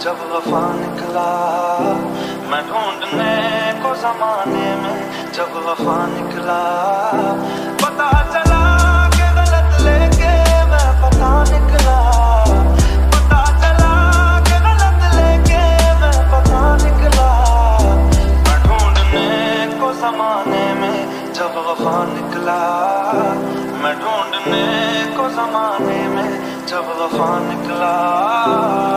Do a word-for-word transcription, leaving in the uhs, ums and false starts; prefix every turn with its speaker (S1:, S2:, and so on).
S1: जब वफा निकला, मैं ढूंढने को ज़माने में जब वफा निकला। पता चला कि गलत लेके मैं पता निकला, पता चला कि गलत लेके मैं पता निकला। मैं ढूंढने को ज़माने में जब वफा निकला, मैं ढूंढने को ज़माने में जब वफा निकला।